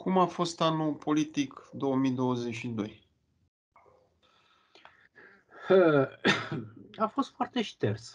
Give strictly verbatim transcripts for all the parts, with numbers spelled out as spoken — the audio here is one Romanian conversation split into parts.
Cum a fost anul politic două mii douăzeci și doi? A fost foarte șters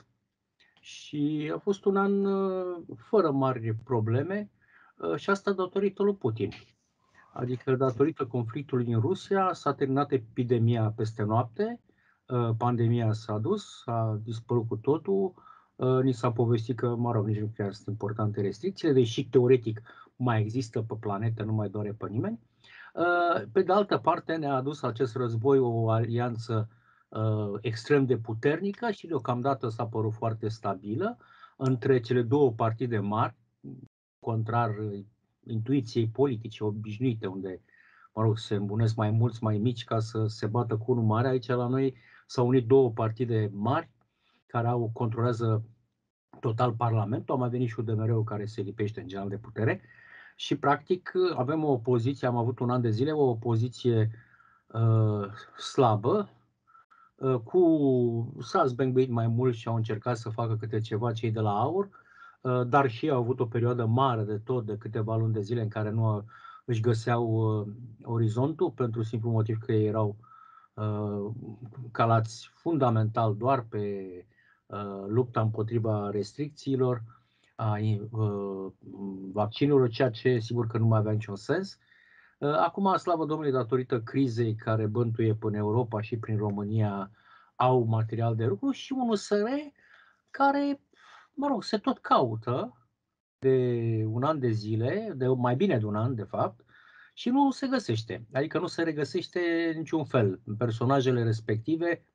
și a fost un an uh, fără mari probleme uh, și asta datorită lui Putin. Adică datorită conflictului din Rusia s-a terminat epidemia peste noapte, uh, pandemia s-a dus, a dispărut cu totul, uh, ni s-a povestit că, mă rog, nici nu chiar sunt importante restricțiile, deși teoretic mai există pe planetă, nu mai doare pe nimeni. Uh, Pe de altă parte ne-a adus acest război o alianță uh, extrem de puternică și deocamdată s-a părut foarte stabilă între cele două partide mari, contrar intuiției politice obișnuite, unde, mă rog, se îmbunesc mai mulți, mai mici ca să se bată cu unul mare. Aici la noi s-au unit două partide mari care au controlează total Parlamentul. A mai venit și U D M R-ul care se lipește în general de putere și practic avem o opoziție, am avut un an de zile o opoziție uh, slabă, uh, cu s-a zbenguit mai mult și au încercat să facă câte ceva cei de la AUR, uh, dar și au avut o perioadă mare de tot, de câteva luni de zile în care nu își găseau uh, orizontul, pentru simplu motiv că ei erau uh, calați fundamental doar pe uh, lupta împotriva restricțiilor, a uh, vaccinurilor, ceea ce sigur că nu mai avea niciun sens. Uh, Acum, slavă Domnului, datorită crizei care bântuie până Europa și prin România, au material de lucru și un U S R care, mă rog, se tot caută de un an de zile, de mai bine de un an, de fapt, și nu se găsește. Adică nu se regăsește niciun fel în personajele respective,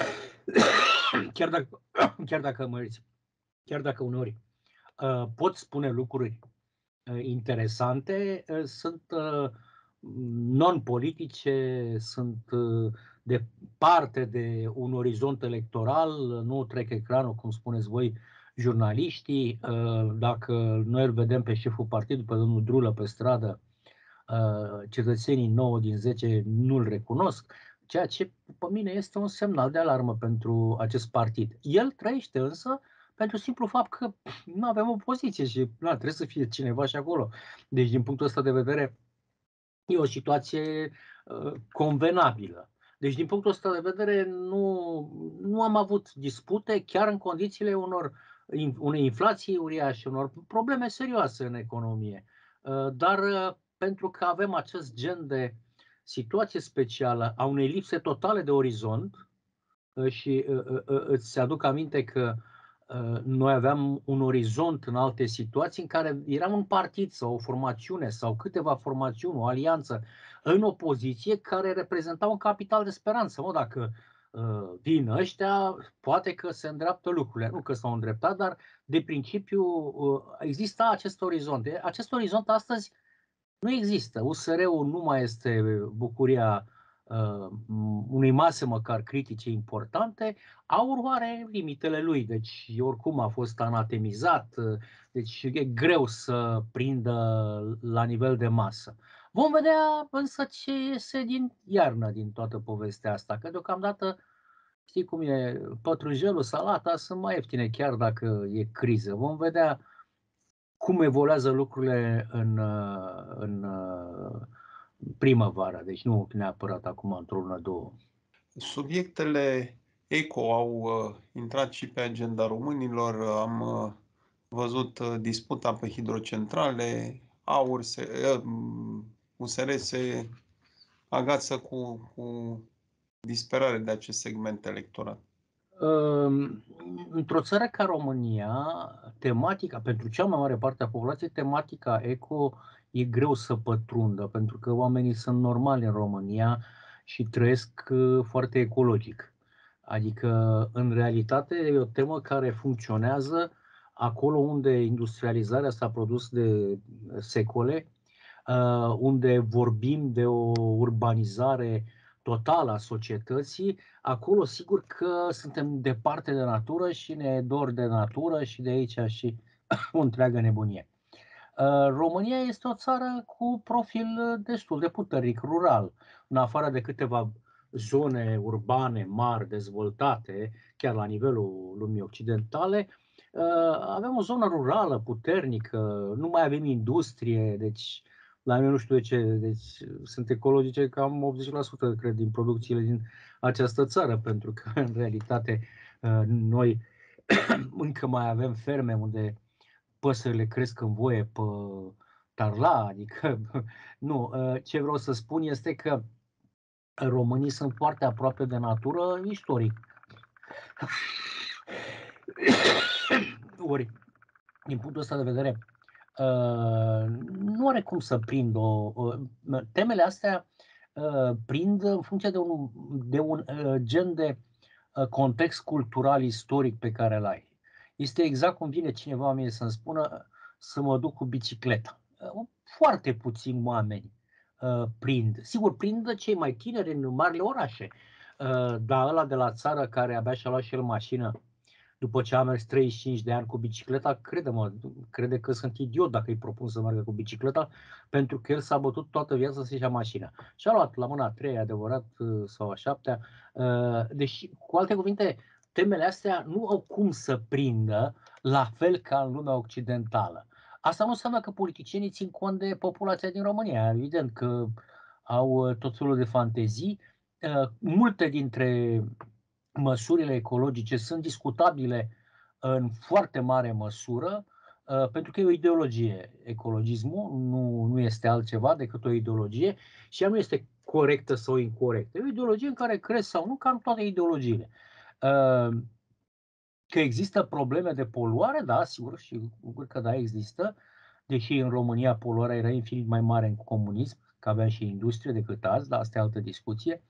chiar dacă, chiar dacă, mă ierți, chiar dacă uneori uh, pot spune lucruri uh, interesante, uh, sunt uh, non-politice, sunt uh, departe de un orizont electoral, nu trec ecranul, cum spuneți voi, jurnaliștii. Uh, Dacă noi îl vedem pe șeful partidului, pe domnul Drulă, pe stradă, uh, cetățenii nouă din zece nu-l recunosc, ceea ce, după mine, este un semnal de alarmă pentru acest partid. El trăiește însă pentru simplu fapt că nu avem opoziție și na, trebuie să fie cineva și acolo. Deci, din punctul ăsta de vedere, e o situație uh, convenabilă. Deci, din punctul ăsta de vedere, nu, nu am avut dispute, chiar în condițiile unor, unei inflații uriașe, unor probleme serioase în economie. Uh, dar uh, pentru că avem acest gen de situație specială a unei lipse totale de orizont, uh, și uh, uh, uh, îți aduc aminte că uh, noi aveam un orizont în alte situații în care eram un partid sau o formațiune sau câteva formațiuni, o alianță în opoziție care reprezenta un capital de speranță. Mă, dacă uh, vin ăștia, poate că se îndreaptă lucrurile. Nu că s-au îndreptat, dar de principiu uh, exista acest orizont. Acest orizont astăzi nu există. U S R-ul nu mai este bucuria uh, unei mase măcar critice importante. AUR are limitele lui, deci oricum a fost anatemizat, uh, deci e greu să prindă la nivel de masă. Vom vedea însă ce iese din iarnă din toată povestea asta, că deocamdată știi cum e, pătrunjelul, salata sunt mai ieftine chiar dacă e criză. Vom vedea cum evoluează lucrurile în, în primăvară, deci nu neapărat acum într-o lună, două. Subiectele eco au uh, intrat și pe agenda românilor. Am uh, văzut uh, disputa pe hidrocentrale, AUR se, uh, U S R se agață cu, cu disperare de acest segment electoral. Într-o țară ca România, tematica, pentru cea mai mare parte a populației, tematica eco e greu să pătrundă, pentru că oamenii sunt normali în România și trăiesc foarte ecologic. Adică, în realitate, e o temă care funcționează acolo unde industrializarea s-a produs de secole, unde vorbim de o urbanizare totală a societății. Acolo sigur că suntem departe de natură și ne e dor de natură și de aici și o întreagă nebunie. România este o țară cu profil destul de puternic rural, în afară de câteva zone urbane mari, dezvoltate, chiar la nivelul lumii occidentale. Avem o zonă rurală puternică, nu mai avem industrie, deci la mine nu știu de ce, deci sunt ecologice cam optzeci la sută, cred, din producțiile din această țară, pentru că, în realitate, noi încă mai avem ferme unde păsările cresc în voie pe tarla, adică, nu, ce vreau să spun este că românii sunt foarte aproape de natură istoric. Ori, din punctul ăsta de vedere, nu are cum să prind o... Temele astea prind în funcție de un, de un gen de context cultural istoric pe care îl ai. Este exact cum vine cineva mie să-mi spună să mă duc cu bicicleta. Foarte puțini oameni prind. Sigur, prind cei mai tineri în marile orașe, dar ăla de la țară care abia și-a luat și el mașină după ce a mers treizeci și cinci de ani cu bicicleta, crede-mă, crede că sunt idiot dacă îi propun să meargă cu bicicleta, pentru că el s-a bătut toată viața să-și ia mașina. Și-a luat la mâna a treia, adevărat, sau a șaptea. Deci, cu alte cuvinte, temele astea nu au cum să prindă la fel ca în lumea occidentală. Asta nu înseamnă că politicienii țin cont de populația din România. Evident că au tot felul de fantezii. Multe dintre măsurile ecologice sunt discutabile în foarte mare măsură, pentru că e o ideologie. Ecologismul nu, nu este altceva decât o ideologie și ea nu este corectă sau incorrectă. E o ideologie în care crezi sau nu, ca în toate ideologiile. Că există probleme de poluare, da, sigur, și că da, există, deși în România poluarea era infinit mai mare în comunism, că avea și industrie decât azi, dar asta e altă discuție.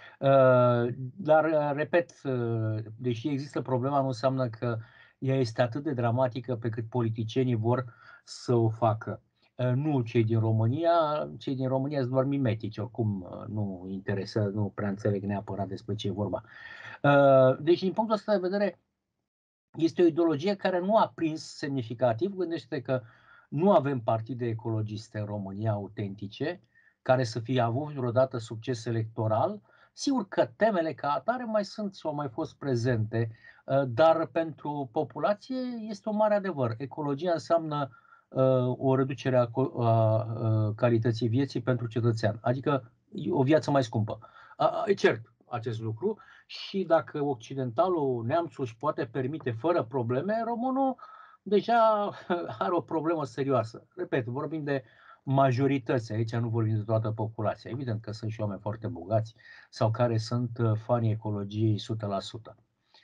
Dar, repet, deși există problema, nu înseamnă că ea este atât de dramatică pe cât politicienii vor să o facă. Nu cei din România, cei din România sunt doar mimetici, oricum nu interesează, nu prea înțeleg neapărat despre ce e vorba. Deci, din punctul ăsta de vedere, este o ideologie care nu a prins semnificativ. Gândește că nu avem partide ecologiste în România autentice, care să fie avut vreodată succes electoral. Sigur că temele ca atare mai sunt și au mai fost prezente, dar pentru populație este un mare adevăr. Ecologia înseamnă o reducere a calității vieții pentru cetățean, adică o viață mai scumpă. E cert acest lucru și dacă occidentalul, neamțul, își poate permite fără probleme, românul deja are o problemă serioasă. Repet, vorbim de majorități, aici nu vorbim de toată populația. Evident că sunt și oameni foarte bogați sau care sunt fanii ecologiei o sută la sută.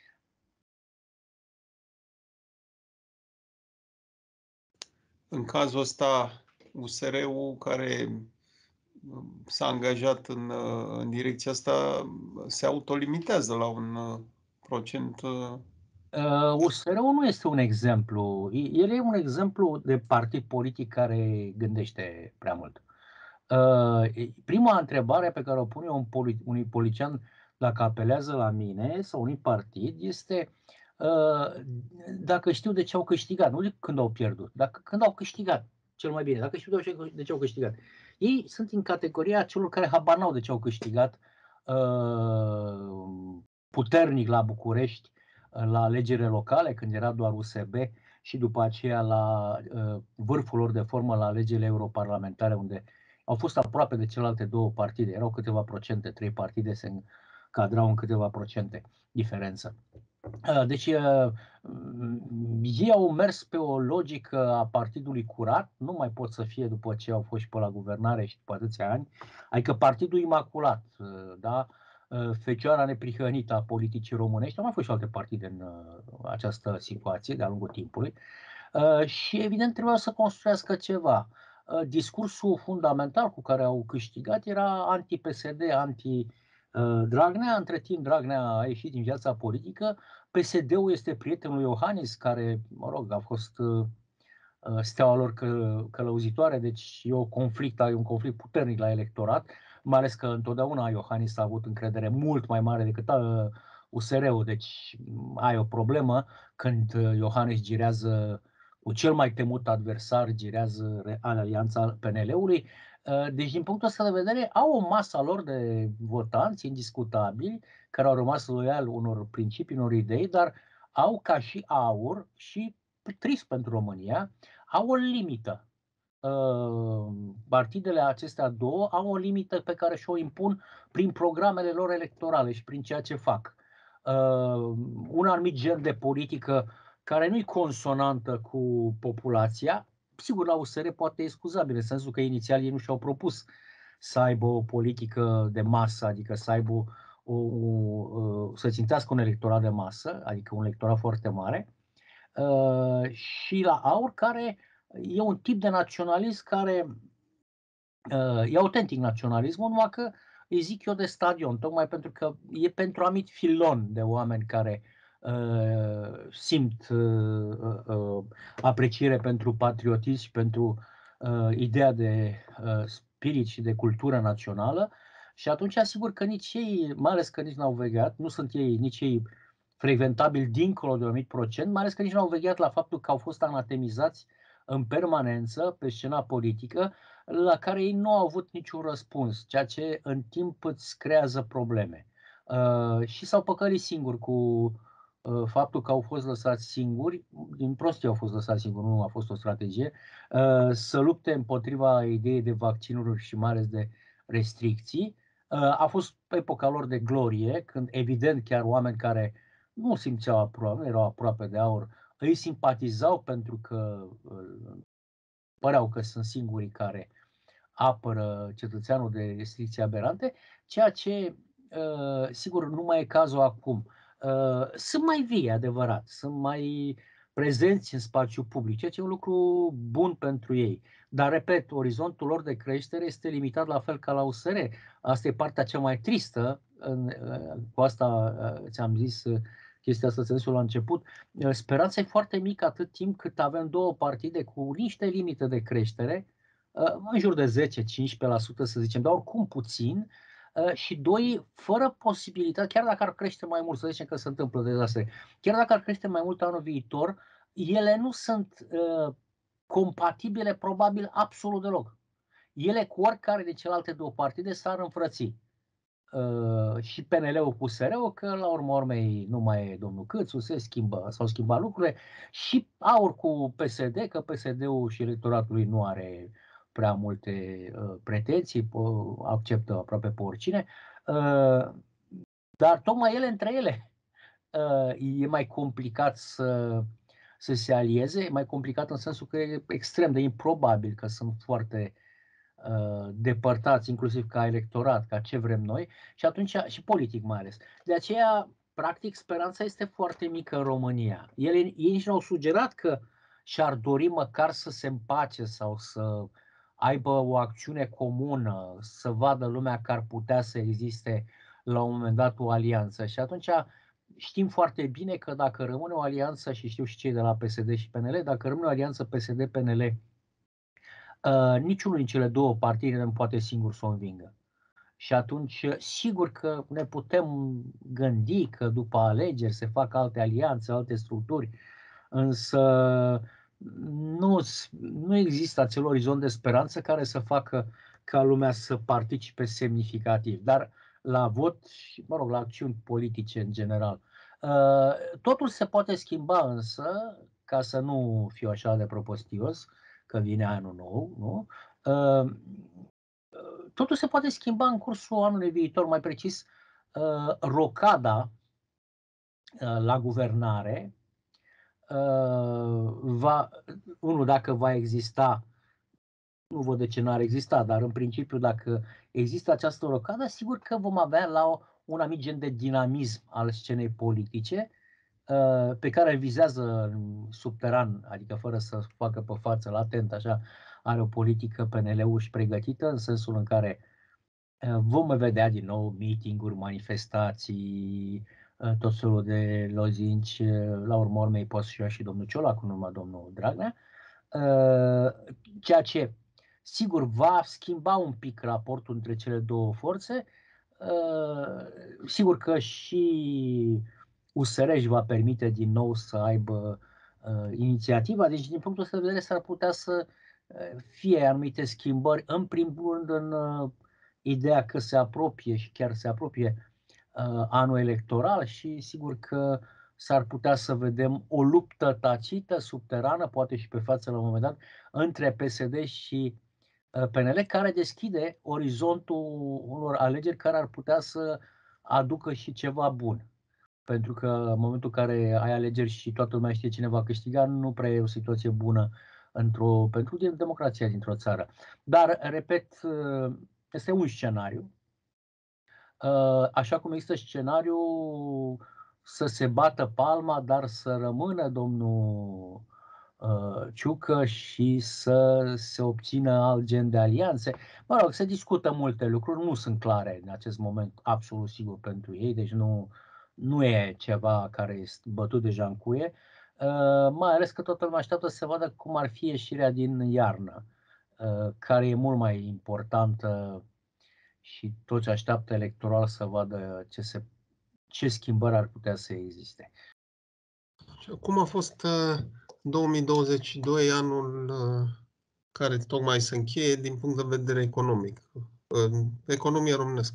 În cazul ăsta, U S R-ul care s-a angajat în, în direcția asta se autolimitează la un procent. U S R-ul nu este un exemplu. El e un exemplu de partid politic care gândește prea mult. Prima întrebare pe care o pun eu unui politician dacă apelează la mine sau unui partid este dacă știu de ce au câștigat, nu de când au pierdut, dacă când au câștigat cel mai bine, dacă știu de ce au câștigat. Ei sunt în categoria celor care habar n-au de ce au câștigat puternic la București, la alegerile locale, când era doar U S B, și după aceea la vârful lor de formă la alegerile europarlamentare, unde au fost aproape de celelalte două partide. Erau câteva procente, trei partide se încadrau în câteva procente diferență. Deci ei au mers pe o logică a partidului curat, nu mai pot să fie după ce au fost și pe la guvernare și după atâția ani, adică partidul imaculat, da? Fecioara neprihănită a politicii românești. Au mai fost și alte partide în această situație de-a lungul timpului și evident trebuia să construiască ceva. Discursul fundamental cu care au câștigat era anti-P S D, anti-Dragnea. Între timp Dragnea a ieșit din viața politică. P S D-ul este prietenul lui Iohannis, care, mă rog, a fost steaua lor călăuzitoare, deci e, o conflict, e un conflict puternic la electorat, mai ales că întotdeauna Iohannis a avut încredere mult mai mare decât U S R-ul, deci ai o problemă când Iohannis girează cu cel mai temut adversar, girează alianța P N L-ului. Deci, din punctul ăsta de vedere, au o masă lor de votanți indiscutabili, care au rămas loiali unor principii, unor idei, dar au ca și aur și trist pentru România, au o limită. uh, partidele acestea două au o limită pe care și-o impun prin programele lor electorale și prin ceea ce fac. Uh, un anumit gen de politică care nu e consonantă cu populația, sigur, la U S R poate e scuzabil, în sensul că inițial ei nu și-au propus să aibă o politică de masă, adică să aibă o, o, să țintească un electorat de masă, adică un electorat foarte mare, uh, și la AUR, care e un tip de naționalism care uh, e autentic naționalismul, numai că îi zic eu de stadion, tocmai pentru că e pentru anumit filon de oameni care uh, simt uh, uh, apreciere pentru patriotism și pentru uh, ideea de uh, spirit și de cultură națională. Și atunci, asigur că nici ei, mai ales că nici n-au vegheat, nu sunt ei, nici ei frecventabili dincolo de un anumit procent, mai ales că nici n-au vegheat la faptul că au fost anatemizați în permanență pe scena politică, la care ei nu au avut niciun răspuns, ceea ce în timp îți creează probleme. Uh, și s-au păcălit singuri cu uh, faptul că au fost lăsați singuri, din prostie au fost lăsați singuri, nu a fost o strategie, uh, să lupte împotriva ideii de vaccinuri și mai ales de restricții. Uh, a fost epoca lor de glorie, când evident chiar oameni care nu simțeau aproape, nu erau aproape de AUR, îi simpatizau pentru că uh, păreau că sunt singurii care apără cetățeanul de restricții aberante, ceea ce, uh, sigur, nu mai e cazul acum. Uh, sunt mai vii, adevărat, sunt mai prezenți în spațiu public, ceea ce e un lucru bun pentru ei. Dar, repet, orizontul lor de creștere este limitat la fel ca la U S R. Asta e partea cea mai tristă. Uh, cu asta ți-am zis chestia asta, sensul la început. Speranța e foarte mică atât timp cât avem două partide cu niște limite de creștere, în jur de zece-cincisprezece la sută să zicem, dar oricum puțin, și doi, fără posibilitate, chiar dacă ar crește mai mult, să zicem că se întâmplă dezastre, chiar dacă ar crește mai mult anul viitor, ele nu sunt uh, compatibile probabil absolut deloc. Ele cu oricare de celelalte două partide s-ar înfrăți. Uh, și P N L-ul cu S R-ul, că la urma urmei nu mai e domnul Câțu, se schimbă, s-au schimbat lucrurile, și AUR cu P S D, că P S D-ul și electoratul lui nu are prea multe uh, pretenții, uh, acceptă aproape pe oricine, uh, dar tocmai ele între ele uh, e mai complicat să, să se alieze, e mai complicat în sensul că e extrem de improbabil, că sunt foarte uh, depărtați, inclusiv ca electorat, ca ce vrem noi, și atunci, și politic mai ales. De aceea, practic, speranța este foarte mică în România. Ele, ei nici nu au sugerat că și-ar dori măcar să se împace sau să aibă o acțiune comună, să vadă lumea că ar putea să existe la un moment dat o alianță. Și atunci știm foarte bine că dacă rămâne o alianță, și știu și cei de la P S D și P N L, dacă rămâne o alianță P S D-P N L, Uh, niciunul din cele două partide nu poate singur să o învingă. Și atunci, sigur că ne putem gândi că după alegeri se fac alte alianțe, alte structuri, însă nu, nu există acel orizont de speranță care să facă ca lumea să participe semnificativ. Dar la vot și, mă rog, la acțiuni politice în general. Uh, totul se poate schimba însă, ca să nu fiu așa de propostios, că vine anul nou, nu? Uh, totul se poate schimba în cursul anului viitor, mai precis, uh, rocada uh, la guvernare uh, va, unul, dacă va exista, nu văd de ce n-ar exista, dar în principiu dacă există această rocadă, sigur că vom avea la o, un anumit gen de dinamism al scenei politice uh, pe care îl vizează subteran, adică fără să facă pe față, latent, așa, are o politică P N L-ul și pregătită, în sensul în care vom vedea din nou meeting-uri, manifestații, tot felul de lozinci, la urmă urmei poate să și domnul Ciolacu, nu numai domnul Dragnea, ceea ce sigur va schimba un pic raportul între cele două forțe. Sigur că și U S R își va permite din nou să aibă inițiativa, deci din punctul ăsta de vedere s-ar putea să fie anumite schimbări, în primul rând în ideea că se apropie și chiar se apropie uh, anul electoral și sigur că s-ar putea să vedem o luptă tacită, subterană, poate și pe față la un moment dat, între P S D și P N L, care deschide orizontul unor alegeri care ar putea să aducă și ceva bun. Pentru că în momentul în care ai alegeri și toată lumea știe cine va câștiga, nu prea e o situație bună într-o, pentru democrația dintr-o țară. Dar, repet, este un scenariu. Așa cum există scenariul să se bată palma, dar să rămână domnul Ciucă și să se obțină alt gen de alianțe. Mă rog, se discută multe lucruri, nu sunt clare în acest moment absolut sigur pentru ei, deci nu, nu e ceva care este bătut deja în cuie, mai ales că toată lumea așteaptă să se vadă cum ar fi ieșirea din iarnă, care e mult mai importantă și toți așteaptă electoral să vadă ce, se, ce schimbări ar putea să existe. Cum a fost două mii douăzeci și doi, anul care tocmai se încheie din punct de vedere economic, economia românească?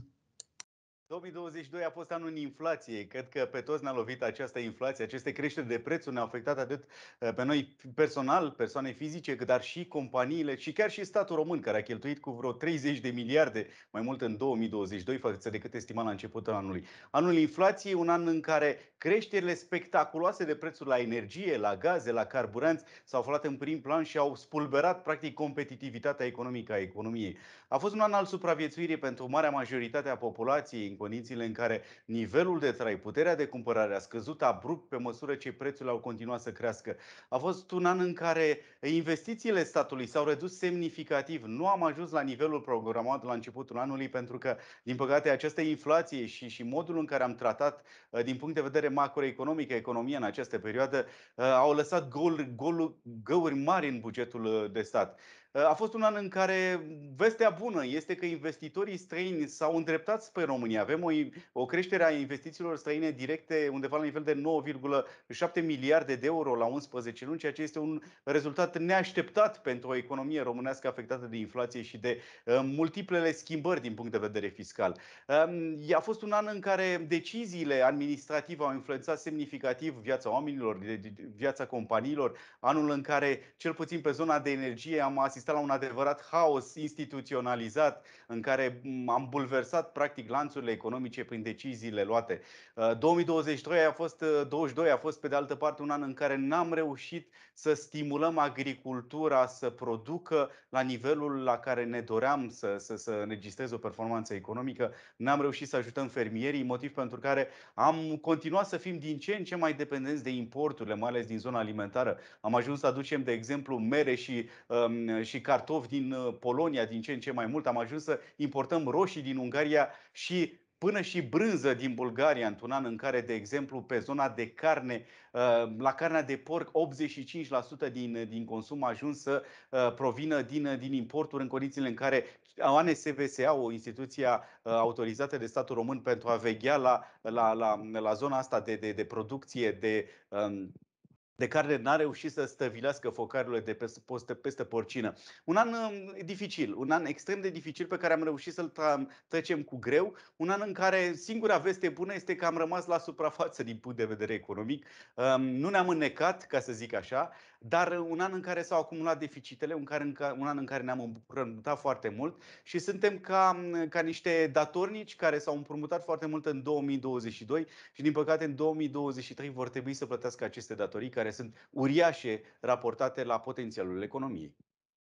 două mii douăzeci și doi a fost anul inflației. Cred că pe toți ne-a lovit această inflație. Aceste creșteri de prețuri ne-au afectat atât pe noi personal, persoane fizice, dar și companiile și chiar și statul român, care a cheltuit cu vreo treizeci de miliarde mai mult în două mii douăzeci și doi față de cât estima la începutul anului. Anul inflației, un an în care creșterile spectaculoase de prețuri la energie, la gaze, la carburanți s-au aflat în prim plan și au spulberat practic competitivitatea economică a economiei. A fost un an al supraviețuirii pentru marea majoritate a populației, în condițiile în care nivelul de trai, puterea de cumpărare a scăzut abrupt pe măsură ce prețurile au continuat să crească. A fost un an în care investițiile statului s-au redus semnificativ. Nu am ajuns la nivelul programat la începutul anului pentru că, din păcate, această inflație și, și modul în care am tratat din punct de vedere macroeconomic economia în această perioadă au lăsat gol, gol, găuri mari în bugetul de stat. A fost un an în care vestea bună este că investitorii străini s-au îndreptat spre România. Avem o, o creștere a investițiilor străine directe undeva la nivel de nouă virgulă șapte miliarde de euro la unsprezece luni, ceea ce este un rezultat neașteptat pentru o economie românească afectată de inflație și de uh, multiplele schimbări din punct de vedere fiscal. Uh, a fost un an în care deciziile administrative au influențat semnificativ viața oamenilor, viața companiilor, anul în care, cel puțin pe zona de energie, am asistat la un adevărat haos instituționalizat în care am bulversat practic lanțurile economice prin deciziile luate. două mii douăzeci și doi a fost, douăzeci și doi a fost pe de altă parte un an în care n-am reușit să stimulăm agricultura să producă la nivelul la care ne doream să, să, să înregistreze o performanță economică. N-am reușit să ajutăm fermierii, motiv pentru care am continuat să fim din ce în ce mai dependenți de importurile, mai ales din zona alimentară. Am ajuns să aducem, de exemplu, mere și, um, și cartofi din Polonia din ce în ce mai mult. Am ajuns să importăm roșii din Ungaria și până și brânză din Bulgaria, într-un an în care, de exemplu, pe zona de carne, la carnea de porc, optzeci și cinci la sută din, din consum a ajuns să provină din, din importuri, în condițiile în care A N S V S A, o instituție autorizată de statul român pentru a veghea la, la, la, la zona asta de, de, de producție de um, de care n-a reușit să stăvilească focarurile de peste, peste porcină. Un an dificil, un an extrem de dificil pe care am reușit să-l trecem cu greu, un an în care singura veste bună este că am rămas la suprafață din punct de vedere economic. Nu ne-am înnecat, ca să zic așa, dar un an în care s-au acumulat deficitele, un, care, un an în care ne-am împrumutat foarte mult și suntem ca, ca niște datornici care s-au împrumutat foarte mult în două mii douăzeci și doi și din păcate în două mii douăzeci și trei vor trebui să plătească aceste datorii care sunt uriașe raportate la potențialul economiei.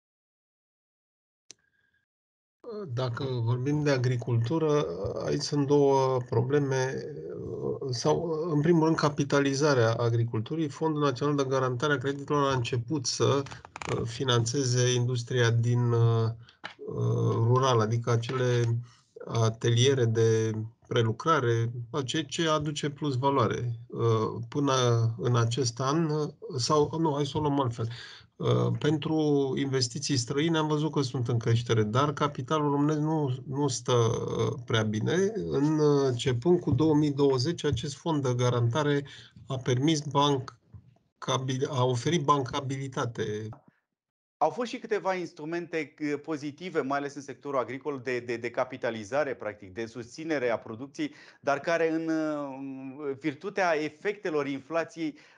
Dacă vorbim de agricultură, aici sunt două probleme. Sau, în primul rând, capitalizarea agriculturii. Fondul Național de Garantare a Creditelor a început să finanțeze industria din rural, adică acele ateliere de prelucrare, ceea ce aduce plus valoare. Până în acest an, sau nu, hai să o luăm altfel. Pentru investiții străine am văzut că sunt în creștere, dar capitalul românesc nu, nu stă prea bine. Începând cu două mii douăzeci, acest fond de garantare a permis banc, a oferit bancabilitate. Au fost și câteva instrumente pozitive, mai ales în sectorul agricol, de, de, de capitalizare, practic, de susținere a producției, dar care, în virtutea efectelor inflației,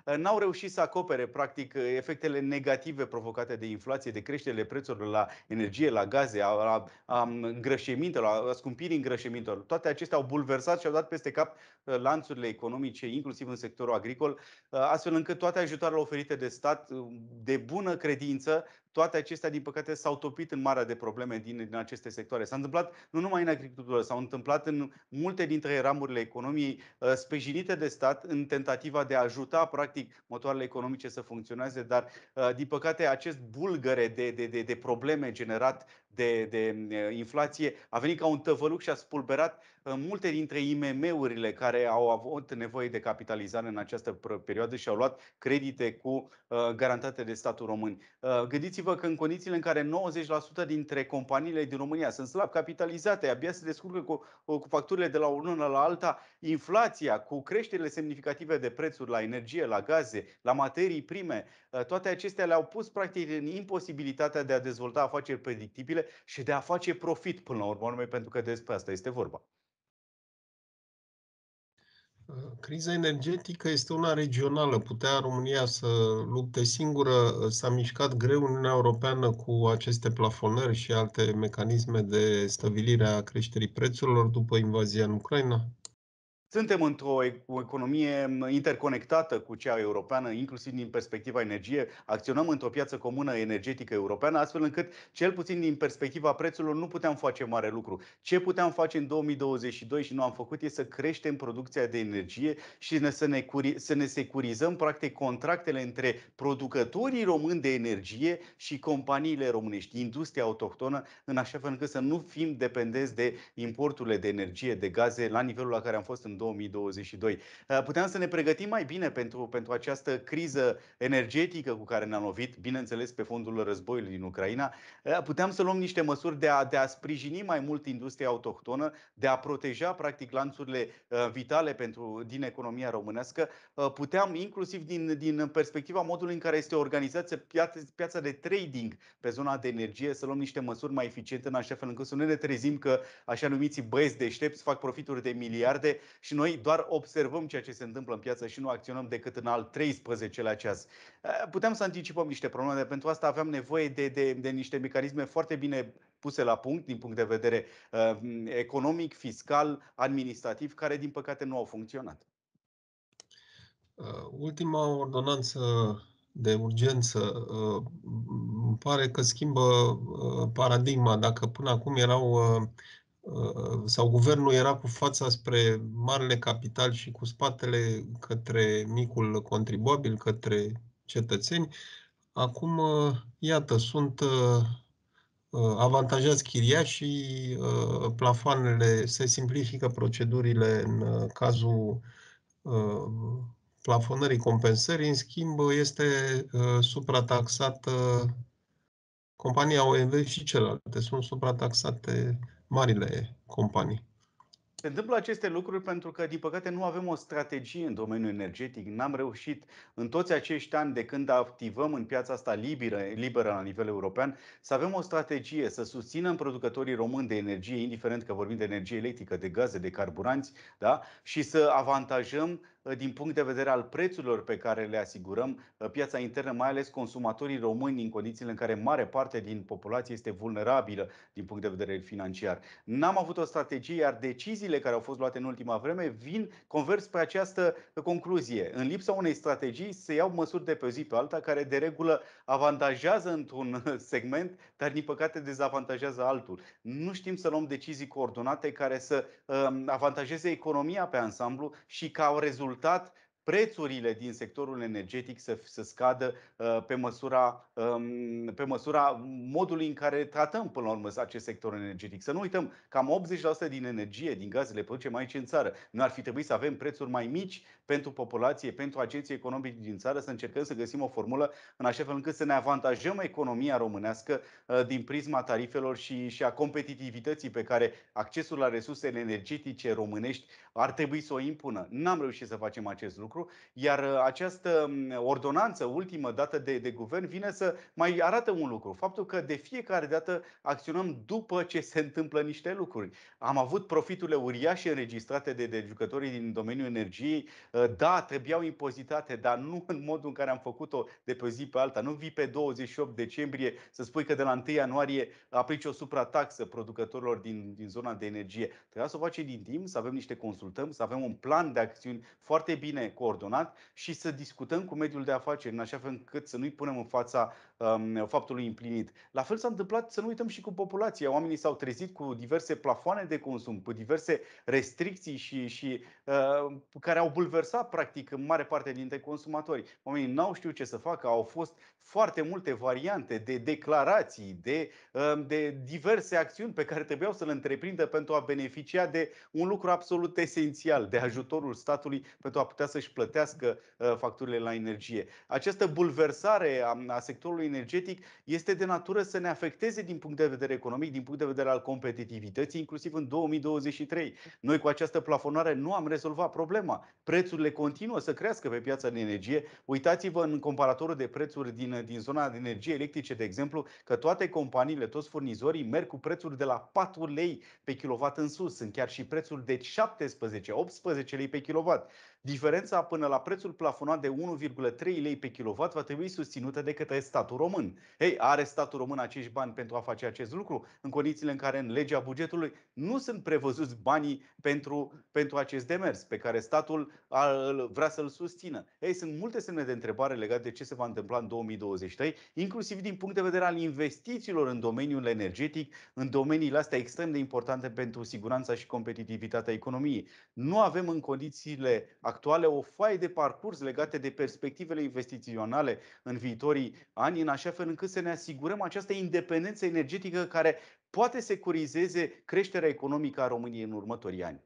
n-au reușit să acopere practic efectele negative provocate de inflație, de creșterile prețurilor la energie, la gaze, a, a, a îngrășămintelor, a scumpirii îngrășămintelor. Toate acestea au bulversat și au dat peste cap lanțurile economice, inclusiv în sectorul agricol, astfel încât toate ajutoarele oferite de stat, de bună credință, toate acestea, din păcate, s-au topit în marea de probleme din, din aceste sectoare. S-a întâmplat nu numai în agricultură, s-au întâmplat în multe dintre ramurile economiei sprijinite de stat în tentativa de a ajuta, practic, motoarele economice să funcționeze, dar, din păcate, acest bulgăre de, de, de, de probleme generat de, de inflație a venit ca un tăvăluc și a spulberat multe dintre I M M-urile care au avut nevoie de capitalizare în această perioadă și au luat credite cu garantate de statul român. Gândiți-vă că în condițiile în care nouăzeci la sută dintre companiile din România sunt slab capitalizate, abia se descurcă cu, cu facturile de la o lună la alta, inflația cu creșterile semnificative de prețuri la energie, la gaze, la materii prime, toate acestea le-au pus practic în imposibilitatea de a dezvolta afaceri predictibile și de a face profit până la urmă, pentru că despre asta este vorba. Criza energetică este una regională. Putea România să lupte singură. S-a mișcat greu Uniunea Europeană cu aceste plafonări și alte mecanisme de stabilire a creșterii prețurilor după invazia în Ucraina? Suntem într-o economie interconectată cu cea europeană, inclusiv din perspectiva energiei. Acționăm într-o piață comună energetică europeană, astfel încât, cel puțin din perspectiva prețurilor, nu puteam face mare lucru. Ce puteam face în două mii douăzeci și doi și nu am făcut este să creștem producția de energie și să ne, să ne securizăm, practic, contractele între producătorii români de energie și companiile românești, industria autohtonă, în așa fel încât să nu fim dependenți de importurile de energie, de gaze, la nivelul la care am fost în două mii douăzeci și doi. Puteam să ne pregătim mai bine pentru, pentru această criză energetică cu care ne-am lovit, bineînțeles pe fondul războiului din Ucraina. Puteam să luăm niște măsuri de a, de a sprijini mai mult industria autohtonă, de a proteja practic lanțurile vitale pentru, din economia românească. Puteam, inclusiv din, din perspectiva modului în care este organizată piața, piața de trading pe zona de energie, să luăm niște măsuri mai eficiente în așa fel încât să nu ne trezim că așa numiții băieți deștepți fac profituri de miliarde și noi doar observăm ceea ce se întâmplă în piață și nu acționăm decât în al treisprezecelea ceas. Puteam să anticipăm niște probleme, pentru asta aveam nevoie de, de, de niște mecanisme foarte bine puse la punct din punct de vedere uh, economic, fiscal, administrativ, care din păcate nu au funcționat. Ultima ordonanță de urgență îmi pare că schimbă paradigma. Dacă până acum erau sau guvernul era cu fața spre marile capital și cu spatele către micul contribuabil, către cetățeni, acum, iată, sunt avantajați chiriașii, plafoanele, se simplifică procedurile în cazul plafonării compensării, în schimb, este suprataxată compania O M V și celelalte, sunt suprataxate marile companii. Se întâmplă aceste lucruri pentru că, din păcate, nu avem o strategie în domeniul energetic. N-am reușit în toți acești ani de când activăm în piața asta liberă, liberă la nivel european, să avem o strategie, să susținem producătorii români de energie, indiferent că vorbim de energie electrică, de gaze, de carburanți, da? Și să avantajăm din punct de vedere al prețurilor pe care le asigurăm piața internă, mai ales consumatorii români, în condițiile în care mare parte din populație este vulnerabilă din punct de vedere financiar. N-am avut o strategie, iar deciziile care au fost luate în ultima vreme vin convers pe această concluzie. În lipsa unei strategii se iau măsuri de pe o zi pe alta care de regulă avantajează într-un segment, dar din păcate dezavantajează altul. Nu știm să luăm decizii coordonate care să avantajeze economia pe ansamblu și ca rezultat prețurile din sectorul energetic să, să scadă uh, pe, măsura, um, pe măsura modului în care tratăm până la urmă acest sector energetic. Să nu uităm, cam optzeci la sută din energie, din gazele producem aici în țară. Nu ar fi trebuit să avem prețuri mai mici pentru populație, pentru agenții economici din țară, să încercăm să găsim o formulă în așa fel încât să ne avantajăm economia românească uh, din prisma tarifelor și, și a competitivității pe care accesul la resursele energetice românești ar trebui să o impună. N-am reușit să facem acest lucru. lucru, iar această ordonanță ultimă dată de, de guvern vine să mai arată un lucru, faptul că de fiecare dată acționăm după ce se întâmplă niște lucruri. Am avut profiturile uriașe înregistrate de, de jucătorii din domeniul energiei, da, trebuiau impozitate, dar nu în modul în care am făcut-o de pe o zi pe alta. Nu vii pe douăzeci și opt decembrie să spui că de la întâi ianuarie aplici o suprataxă producătorilor din, din zona de energie. Trebuia să o faci din timp, să avem niște consultări, să avem un plan de acțiuni foarte bine coordonat și să discutăm cu mediul de afaceri în așa fel încât să nu-i punem în fața um, faptului împlinit. La fel s-a întâmplat, să nu uităm, și cu populația. Oamenii s-au trezit cu diverse plafoane de consum, cu diverse restricții și, și uh, care au bulversat practic în mare parte dintre consumatori. Oamenii n-au știut ce să facă, au fost foarte multe variante de declarații, de, uh, de diverse acțiuni pe care trebuiau să le întreprindă pentru a beneficia de un lucru absolut esențial, de ajutorul statului pentru a putea să-și plătească uh, facturile la energie. Această bulversare a, a sectorului energetic este de natură să ne afecteze din punct de vedere economic, din punct de vedere al competitivității, inclusiv în două mii douăzeci și trei. Noi cu această plafonare nu am rezolvat problema. Prețurile continuă să crească pe piața de energie. Uitați-vă în comparatorul de prețuri din, din zona de energie electrice, de exemplu, că toate companiile, toți furnizorii merg cu prețuri de la patru lei pe kilowatt în sus. Sunt chiar și prețuri de șaptesprezece optsprezece lei pe kilowatt. Diferența până la prețul plafonat de unu virgulă trei lei pe kilowatt va trebui susținută de către statul român. Ei, are statul român acești bani pentru a face acest lucru? În condițiile în care în legea bugetului nu sunt prevăzuți banii pentru, pentru acest demers pe care statul vrea să-l susțină. Ei, sunt multe semne de întrebare legate de ce se va întâmpla în două mii douăzeci și trei, inclusiv din punct de vedere al investițiilor în domeniul energetic, în domeniile astea extrem de importante pentru siguranța și competitivitatea economiei. Nu avem în condițiile actuale o foaie de parcurs legate de perspectivele investiționale în viitorii ani, în așa fel încât să ne asigurăm această independență energetică care poate securizeze creșterea economică a României în următorii ani.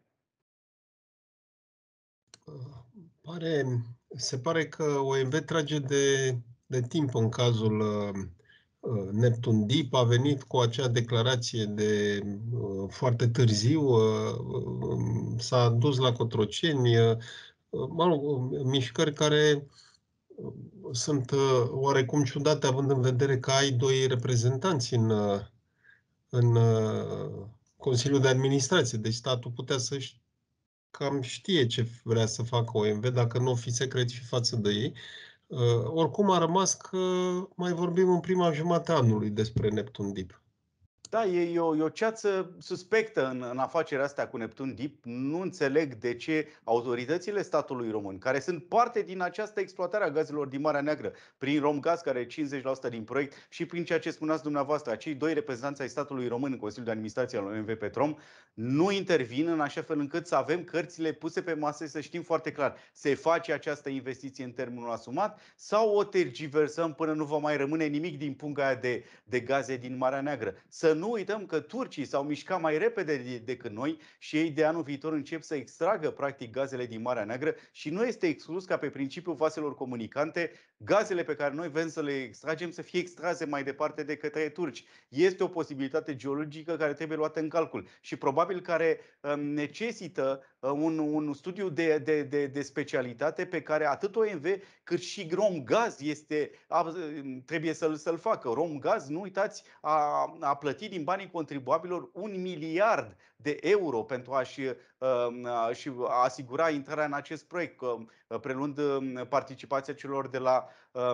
Pare, se pare că O M V trage de, de timp în cazul uh, Neptun Deep. A venit cu acea declarație de uh, foarte târziu, uh, uh, s-a dus la Cotroceni, uh, mă rog, mișcări care sunt uh, oarecum ciudate, având în vedere că ai doi reprezentanți în, uh, în uh, Consiliul de Administrație. Deci statul putea să-și cam știe ce vrea să facă O M V, dacă nu o fi secret și față de ei. Uh, oricum a rămas că mai vorbim în prima jumătate a anului despre Neptun Deep. Da, e o, e o ceață suspectă în, în afacerea asta cu Neptun Deep. Nu înțeleg de ce autoritățile statului român, care sunt parte din această exploatare a gazelor din Marea Neagră, prin Romgaz, care are cincizeci la sută din proiect, și prin ceea ce spuneați dumneavoastră, acei doi reprezentanți ai statului român în Consiliul de Administrație al O M V Petrom, nu intervin în așa fel încât să avem cărțile puse pe masă, să știm foarte clar, se face această investiție în termenul asumat sau o tergiversăm până nu va mai rămâne nimic din punga aia de, de gaze din Marea Neagră. Să nu uităm că turcii s-au mișcat mai repede decât noi și ei de anul viitor încep să extragă practic gazele din Marea Neagră și nu este exclus ca pe principiul vaselor comunicante gazele pe care noi vrem să le extragem să fie extrase mai departe de către turci. Este o posibilitate geologică care trebuie luată în calcul și probabil care necesită un, un studiu de, de, de, de specialitate pe care atât O M V cât și Romgaz este, trebuie să-l, să-l facă. Romgaz, nu uitați, a, a plătit din banii contribuabilor un miliard de euro pentru a-și, a-și asigura intrarea în acest proiect, preluând participația celor de la...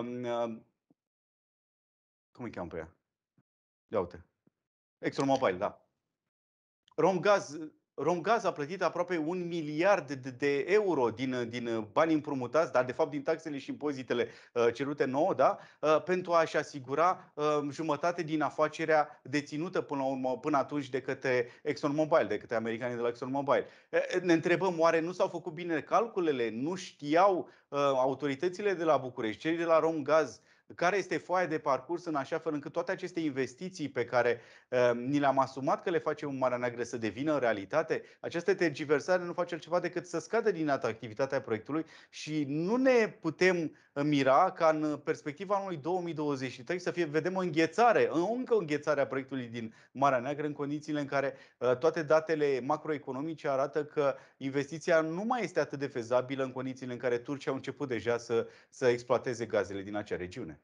Cum îi cheamă pe ea? Ia uite. ExxonMobil, da. Romgaz, Romgaz a plătit aproape un miliard de, de euro din, din bani împrumutați, dar de fapt din taxele și impozitele uh, cerute nouă, da? uh, pentru a-și asigura uh, jumătate din afacerea deținută până, la urmă, până atunci de către ExxonMobil, de către americanii de la ExxonMobil. Uh, ne întrebăm, oare nu s-au făcut bine calculele? Nu știau uh, autoritățile de la București, cei de la Romgaz, care este foaia de parcurs în așa fel încât toate aceste investiții pe care uh, ni le-am asumat că le facem în Marea Neagră să devină realitate? Această tergiversare nu face altceva decât să scadă din atractivitatea proiectului și nu ne putem mira ca în perspectiva anului două mii douăzeci și trei să fie, vedem o înghețare, încă o înghețare a proiectului din Marea Neagră în condițiile în care uh, toate datele macroeconomice arată că investiția nu mai este atât de fezabilă în condițiile în care Turcia a început deja să, să exploateze gazele din acea regiune.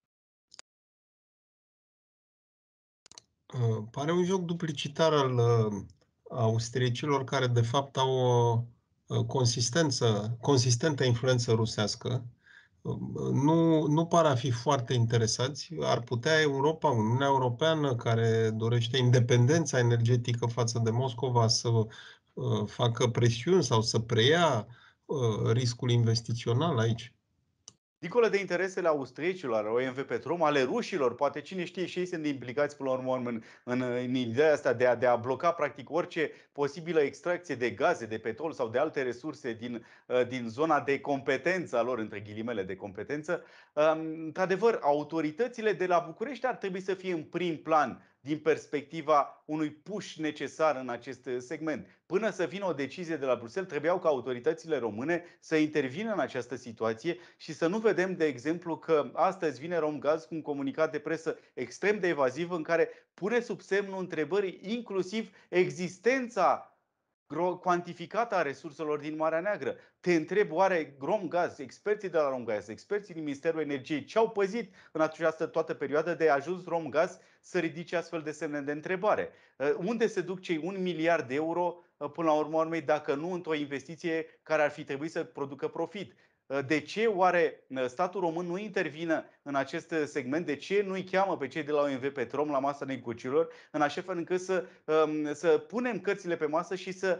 Uh, pare un joc duplicitar al uh, austriecilor care de fapt au o uh, consistență, consistentă influență rusească. Uh, nu, nu par a fi foarte interesați. Ar putea Europa, Uniunea Europeană, care dorește independența energetică față de Moscova, să uh, facă presiuni sau să preia uh, riscul investițional aici? Dincolo de interesele austriecilor, ale O M V Petrom, ale rușilor, poate cine știe și ei sunt implicați până la urmă în, în, în ideea asta de a, de a bloca practic orice posibilă extracție de gaze, de petrol sau de alte resurse din, din zona de competență a lor, între ghilimele de competență. Într-adevăr, autoritățile de la București ar trebui să fie în prim plan din perspectiva unui push necesar în acest segment. Până să vină o decizie de la Bruxelles, trebuiau ca autoritățile române să intervină în această situație și să nu vedem, de exemplu, că astăzi vine Romgaz cu un comunicat de presă extrem de evaziv în care pune sub semnul întrebării inclusiv existența cuantificată a resurselor din Marea Neagră. Te întreb, oare Romgaz, experții de la Romgaz, experții din Ministerul Energiei, ce au păzit în această toată perioadă de a ajuns Romgaz să ridice astfel de semne de întrebare? Unde se duc cei un miliard de euro până la urmă urmei, dacă nu într-o investiție care ar fi trebuit să producă profit? De ce oare statul român nu intervine în acest segment? De ce nu îi cheamă pe cei de la O M V Petrom la masa negocierilor, în așa fel încât să, să punem cărțile pe masă și să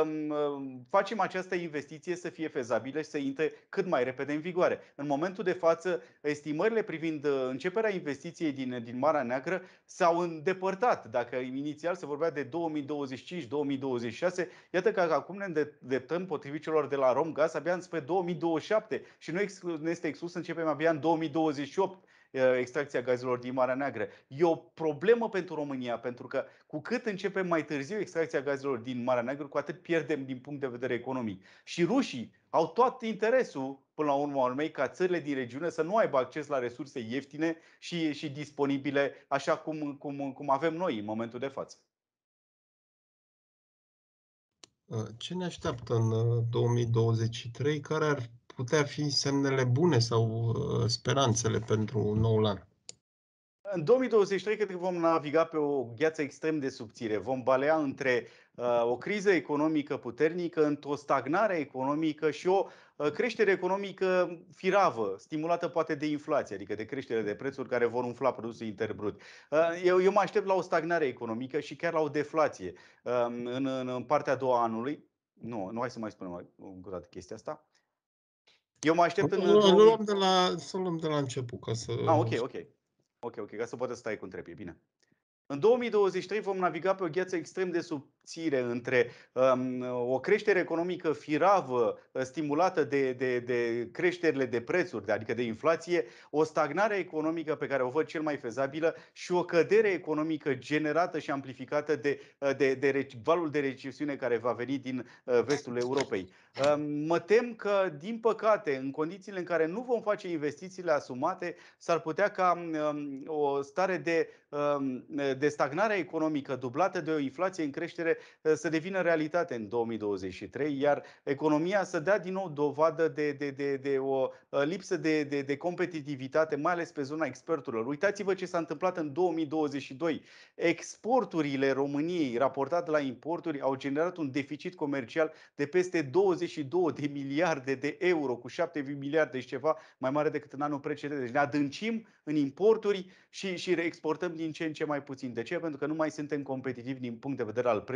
facem această investiție să fie fezabilă și să intre cât mai repede în vigoare? În momentul de față, estimările privind începerea investiției din, din Marea Neagră s-au îndepărtat. Dacă inițial se vorbea de două mii douăzeci și cinci două mii douăzeci și șase, iată că acum ne îndreptăm, potrivit celor de la Romgaz, abia spre două mii douăzeci și șapte. Și nu este exclus să începem abia în două mii douăzeci și opt extracția gazelor din Marea Neagră. E o problemă pentru România, pentru că cu cât începem mai târziu extracția gazelor din Marea Neagră, cu atât pierdem din punct de vedere economic. Și rușii au tot interesul, până la urmă urmei, ca țările din regiune să nu aibă acces la resurse ieftine și, și disponibile, așa cum, cum, cum avem noi în momentul de față. Ce ne așteaptă în două mii douăzeci și trei? Care ar putea fi semnele bune sau speranțele pentru noul an? În două mii douăzeci și trei cred că vom naviga pe o gheață extrem de subțire. Vom balea între uh, o criză economică puternică, într-o stagnare economică și o uh, creștere economică firavă, stimulată poate de inflație, adică de creștere de prețuri care vor umfla produsul intern brut. Uh, eu, eu mă aștept la o stagnare economică și chiar la o deflație uh, în, în, în partea a doua a anului. Nu, nu, hai să mai spunem încă o dată chestia asta. Eu mă aștept în... Nu, nu luăm de la, să luăm de la început, ca să... Ah, ok, ok. Ok, ok, ca să poată să stai cu întrebi. Bine. În două mii douăzeci și trei vom naviga pe o gheață extrem de subțire între um, o creștere economică firavă, stimulată de, de, de creșterile de prețuri, adică de inflație, o stagnare economică pe care o văd cel mai fezabilă și o cădere economică generată și amplificată de, de, de valul de recesiune care va veni din vestul Europei. Um, mă tem că, din păcate, în condițiile în care nu vom face investițiile asumate, s-ar putea ca um, o stare de um, de stagnare economică dublată de o inflație în creștere să devină realitate în două mii douăzeci și trei, iar economia să dea din nou dovadă de, de, de, de o lipsă de, de, de competitivitate, mai ales pe zona exporturilor. Uitați-vă ce s-a întâmplat în două mii douăzeci și doi. Exporturile României raportate la importuri au generat un deficit comercial de peste douăzeci și două de miliarde de euro, cu șapte miliarde și ceva mai mare decât în anul precedent. Deci ne adâncim în importuri și, și reexportăm din ce în ce mai puțin. De ce? Pentru că nu mai suntem competitivi din punct de vedere al prețului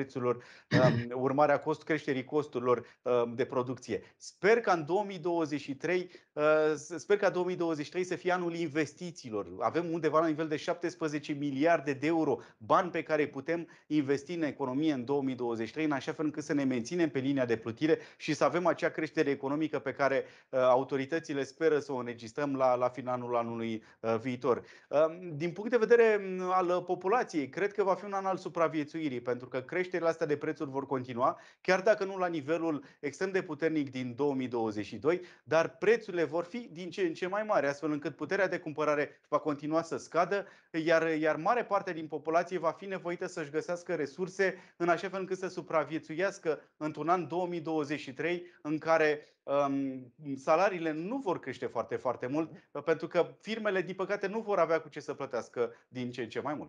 prețurilor, urmarea cost, creșterii costurilor de producție. Sper ca în două mii douăzeci și trei, sper ca două mii douăzeci și trei să fie anul investițiilor. Avem undeva la nivel de șaptesprezece miliarde de euro, bani pe care putem investi în economie în două mii douăzeci și trei, în așa fel încât să ne menținem pe linia de plutire și să avem acea creștere economică pe care autoritățile speră să o înregistrăm la, la finalul anului viitor. Din punct de vedere al populației, cred că va fi un an al supraviețuirii, pentru că creșterile astea de prețuri vor continua, chiar dacă nu la nivelul extrem de puternic din două mii douăzeci și doi, dar prețurile vor fi din ce în ce mai mari, astfel încât puterea de cumpărare va continua să scadă, iar, iar mare parte din populație va fi nevoită să-și găsească resurse în așa fel încât să supraviețuiască într-un an două mii douăzeci și trei în care um, salariile nu vor crește foarte, foarte mult, pentru că firmele, din păcate, nu vor avea cu ce să plătească din ce în ce mai mult.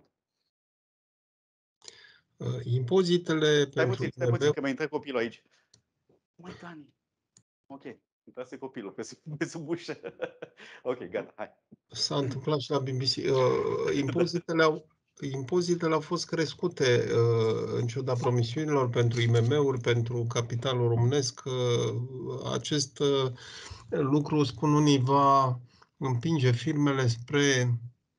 Impozitele Stai pentru puțin, stai puțin, că mi-a intrat copilul aici. Măi, Dani. Ok, intrase copilul pe sub, pe sub ușă. Ok, gata, hai. S-a întâmplat și la B B C. Uh, impozitele, au, impozitele au fost crescute uh, în ciuda promisiunilor pentru I M M-uri, pentru capitalul românesc. Uh, acest uh, lucru, spun unii, va împinge firmele spre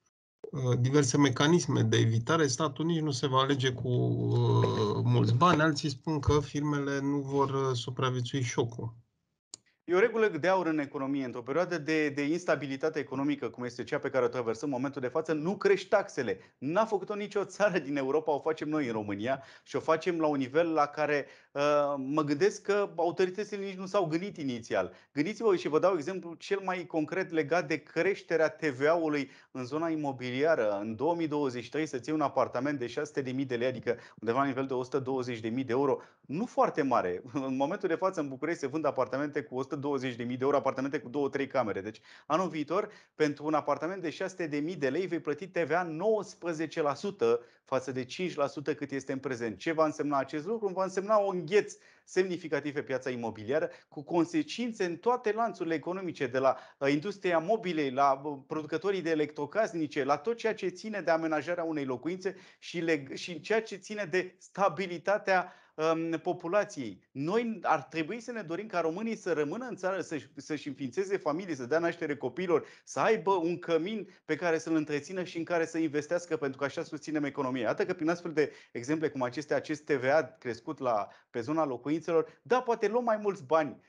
uh, diverse mecanisme de evitare. Statul nici nu se va alege cu uh, mulți bani. Alții spun că firmele nu vor uh, supraviețui șocul. E o regulă de aur în economie. Într-o perioadă de, de instabilitate economică, cum este cea pe care o traversăm în momentul de față, nu crești taxele. N-a făcut-o nicio țară din Europa, o facem noi în România și o facem la un nivel la care uh, mă gândesc că autoritățile nici nu s-au gândit inițial. Gândiți-vă și vă dau exemplu cel mai concret legat de creșterea T V A-ului în zona imobiliară. În două mii douăzeci și trei să ții un apartament de șase sute de mii de lei, adică undeva la nivel de o sută douăzeci de mii de euro, nu foarte mare. În momentul de față în București se vând apartamente cu o sută douăzeci de mii de euro, apartamente cu două trei camere. Deci anul viitor, pentru un apartament de șase sute de mii de lei, vei plăti T V A nouăsprezece la sută față de cinci la sută cât este în prezent. Ce va însemna acest lucru? Va însemna un îngheț semnificativ pe piața imobiliară, cu consecințe în toate lanțurile economice, de la industria mobilei, la producătorii de electrocasnice, la tot ceea ce ține de amenajarea unei locuințe și, leg- și ceea ce ține de stabilitatea populației. Noi ar trebui să ne dorim ca românii să rămână în țară, să-și, să-și înființeze familii, să dea naștere copiilor, să aibă un cămin pe care să-l întrețină și în care să investească, pentru că așa susținem economia. Iată că prin astfel de exemple cum acestea, acest T V A crescut la, pe zona locuințelor, da, poate luăm mai mulți bani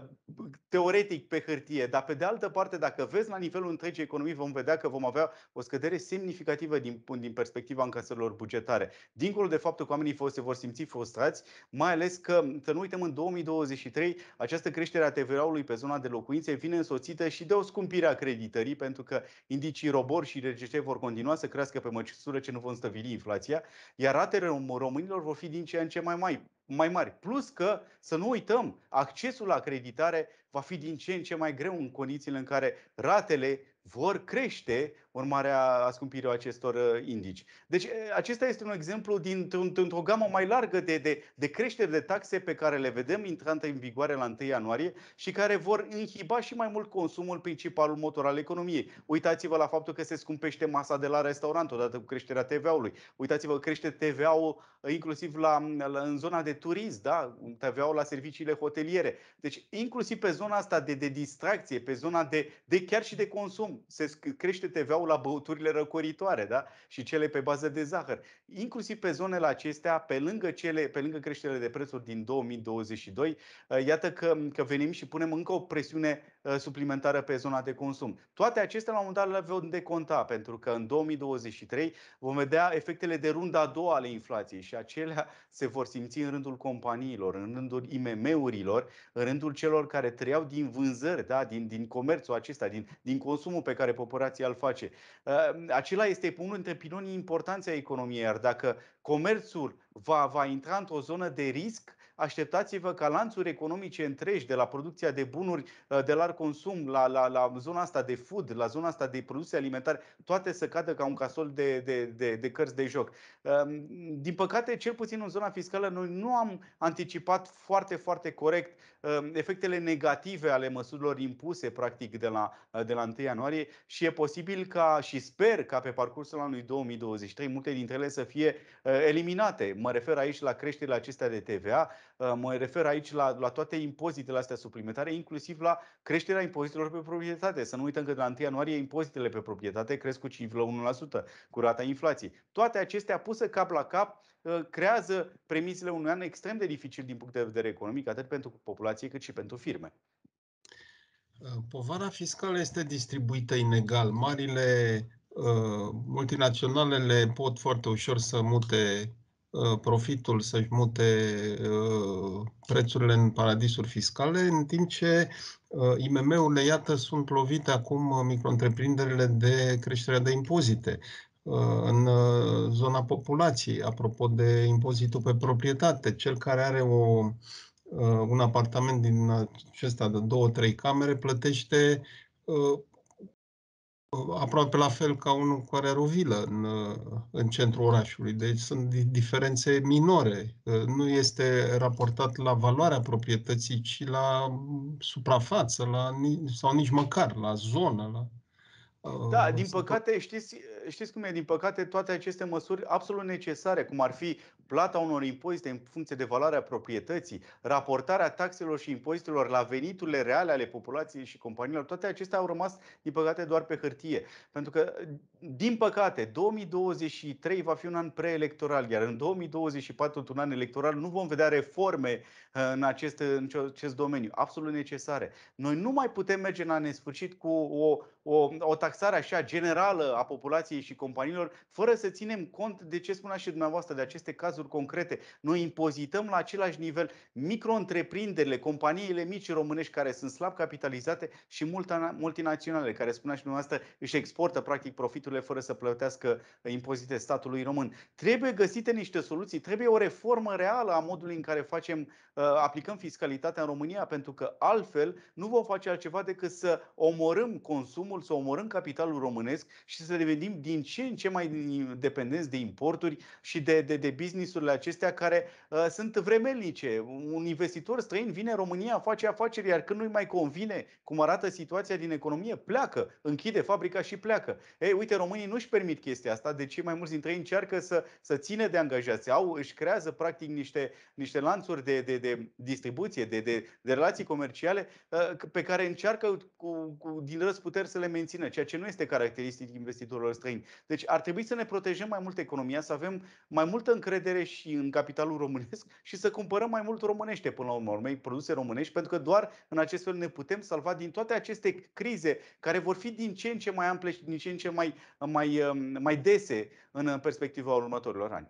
teoretic pe hârtie, dar pe de altă parte, dacă vezi la nivelul întregii economii, vom vedea că vom avea o scădere semnificativă din, din perspectiva încasărilor bugetare. Dincolo de faptul că oamenii se vor simți frustrați, mai ales că, să nu uităm, în două mii douăzeci și trei această creștere a T V A-ului pe zona de locuințe vine însoțită și de o scumpire a creditării, pentru că indicii ROBOR și R G C vor continua să crească pe măsură ce nu vom stăvili inflația, iar ratele românilor vor fi din ce în ce mai mari. mai mari. Plus că, să nu uităm, accesul la creditare va fi din ce în ce mai greu în condițiile în care ratele vor crește urmarea scumpirii acestor indici. Deci acesta este un exemplu dintr-o gamă mai largă de, de, de creșteri de taxe pe care le vedem intrând în vigoare la întâi ianuarie și care vor inhiba și mai mult consumul, principalul motor al economiei. Uitați-vă la faptul că se scumpește masa de la restaurant odată cu creșterea T V A-ului. Uitați-vă că crește T V A-ul inclusiv la, la, în zona de turism, da? T V A-ul la serviciile hoteliere. Deci inclusiv pe zona asta de, de distracție, pe zona de, de chiar și de consum, se crește T V A-ul la băuturile răcoritoare, da? Și cele pe bază de zahăr. Inclusiv pe zonele acestea, pe lângă, cele, pe lângă creșterile de prețuri din două mii douăzeci și doi, iată că, că venim și punem încă o presiune suplimentară pe zona de consum. Toate acestea la un moment dat le vom deconta, pentru că în două mii douăzeci și trei vom vedea efectele de runda a doua ale inflației și acelea se vor simți în rândul companiilor, în rândul I M M-urilor, în rândul celor care trăiau din vânzări, da? din, din comerțul acesta, din, din consumul pe care populația îl face. Acela este unul dintre pilonii importanți ai economiei, iar dacă comerțul va, va intra într-o zonă de risc, așteptați-vă ca lanțuri economice întregi, de la producția de bunuri de larg consum, la, la, la zona asta de food, la zona asta de produse alimentare, toate să cadă ca un casol de, de, de, de cărți de joc. Din păcate, cel puțin în zona fiscală, noi nu am anticipat foarte, foarte corect efectele negative ale măsurilor impuse, practic, de la, de la întâi ianuarie și e posibil ca, și sper ca pe parcursul anului două mii douăzeci și trei, multe dintre ele să fie eliminate. Mă refer aici la creșterile acestea de T V A, mă refer aici la, la toate impozitele astea suplimentare, inclusiv la creșterea impozitelor pe proprietate. Să nu uităm că de la întâi ianuarie impozitele pe proprietate cresc cu cinci virgulă unu la sută, cu rata inflației. Toate acestea puse cap la cap creează premisele unui an extrem de dificil din punct de vedere economic, atât pentru populație cât și pentru firme. Povara fiscală este distribuită inegal. Marile multinaționalele pot foarte ușor să mute profitul, să-și mute prețurile în paradisuri fiscale, în timp ce I M M-urile, iată, sunt lovite acum, micro-întreprinderile, de creșterea de impozite în zona populației. Apropo de impozitul pe proprietate, cel care are o, un apartament din acesta de două, trei camere plătește aproape la fel ca unul care are o vilă în, în centrul orașului. Deci sunt diferențe minore. Nu este raportat la valoarea proprietății, ci la suprafață, la, sau nici măcar la zonă. La, Da, din păcate, știți, știți cum e, din păcate toate aceste măsuri absolut necesare, cum ar fi plata unor impozite în funcție de valoarea proprietății, raportarea taxelor și impozitelor la veniturile reale ale populației și companiilor, toate acestea au rămas, din păcate, doar pe hârtie. Pentru că, din păcate, două mii douăzeci și trei va fi un an preelectoral, iar în două mii douăzeci și patru, un an electoral, nu vom vedea reforme în acest, în acest domeniu, absolut necesare. Noi nu mai putem merge la nesfârșit cu o, o, o taxare așa generală a populației și companiilor, fără să ținem cont de ce spunea și dumneavoastră, de aceste cazuri concrete. Noi impozităm la același nivel micro-întreprinderile, companiile mici românești care sunt slab capitalizate și multinaționale, care, spunea și dumneavoastră, își exportă practic profiturile fără să plătească impozite statului român. Trebuie găsite niște soluții, trebuie o reformă reală a modului în care facem, aplicăm fiscalitatea în România, pentru că altfel nu vom face altceva decât să omorâm consumul, să omorâm capitalul românesc și să devenim din ce în ce mai dependenți de importuri și de, de, de business-urile acestea care uh, sunt vremelnice. Un investitor străin vine în România, face afaceri, iar când nu-i mai convine cum arată situația din economie, pleacă, închide fabrica și pleacă. Ei, uite, românii nu-și permit chestia asta, deci cei mai mulți dintre ei încearcă să, să ține de angajați. Au, își creează practic niște, niște lanțuri de, de, de distribuție, de, de, de relații comerciale uh, pe care încearcă cu, cu, din răzputeri să le mențină, ceea ce nu este caracteristic investitorilor străini. Deci ar trebui să ne protejăm mai mult economia, să avem mai multă încredere și în capitalul românesc și să cumpărăm mai mult românește până la urmă, produse românești, pentru că doar în acest fel ne putem salva din toate aceste crize care vor fi din ce în ce mai ample și din ce în ce mai, mai, mai dese în perspectiva următorilor ani.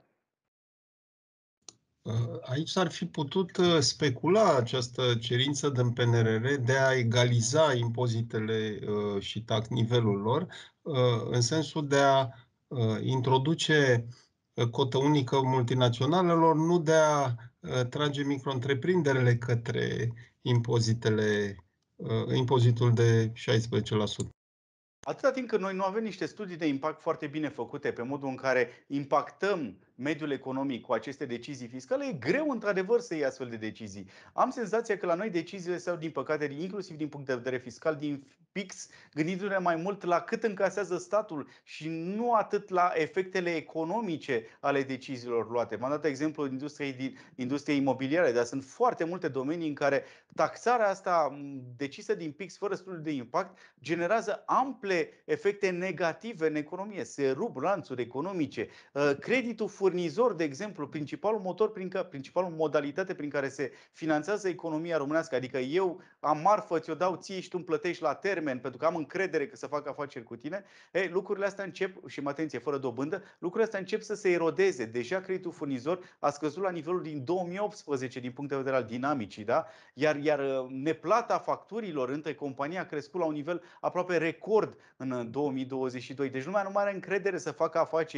Aici s-ar fi putut specula această cerință din P N R R de a egaliza impozitele și tax nivelul lor, în sensul de a introduce cotă unică multinaționalelor, nu de a trage micro-întreprinderile către impozitele, impozitul de șaisprezece la sută. Atâta timp cât noi nu avem niște studii de impact foarte bine făcute pe modul în care impactăm mediul economic cu aceste decizii fiscale, e greu într-adevăr să iei astfel de decizii. Am senzația că la noi deciziile se iau, din păcate, inclusiv din punct de vedere fiscal, din pix, gândindu-ne mai mult la cât încasează statul și nu atât la efectele economice ale deciziilor luate. V-am dat exemplu industriei, industriei imobiliare, dar sunt foarte multe domenii în care taxarea asta decisă din pix, fără studiu de impact, generează ample efecte negative în economie. Se rup lanțuri economice. Creditul furnizor, de exemplu, principalul motor, prin care, principalul modalitate prin care se finanțează economia românească, adică eu am marfă, ți-o dau ție și tu îmi plătești la termen pentru că am încredere că să fac afaceri cu tine, ei, lucrurile astea încep, și atenție, fără dobândă, lucrurile astea încep să se erodeze. Deja creditul furnizor a scăzut la nivelul din două mii optsprezece din punct de vedere al dinamicii, da? Iar, iar neplata facturilor între companii a crescut la un nivel aproape record în două mii douăzeci și doi. Deci lumea nu mai are încredere să facă afaceri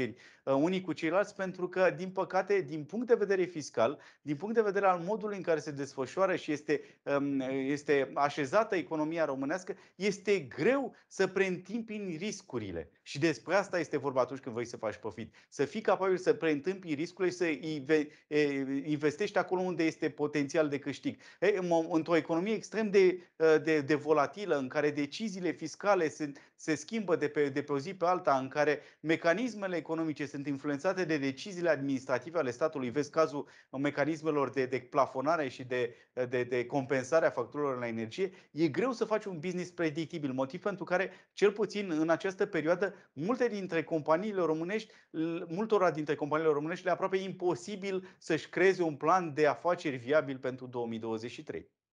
unii cu ceilalți, pentru că, din păcate, din punct de vedere fiscal, din punct de vedere al modului în care se desfășoară și este, este așezată economia românească, este greu să preîntâmpini riscurile. Și despre asta este vorba atunci când vrei să faci profit. Să fii capabil să preîntâmpini riscurile și să investești acolo unde este potențial de câștig. Într-o economie extrem de, de, de volatilă, în care deciziile fiscale se, se schimbă de pe, de pe o zi pe alta, în care mecanismele economice sunt influențate de deciziile administrative ale statului, vezi cazul mecanismelor de, de plafonare și de, de, de compensare a facturilor la energie, e greu să faci un business predictibil, motiv pentru care, cel puțin în această perioadă, multe dintre companiile românești, multora dintre companiile românești le aproape imposibil să-și creeze un plan de afaceri viabil pentru două mii douăzeci și trei.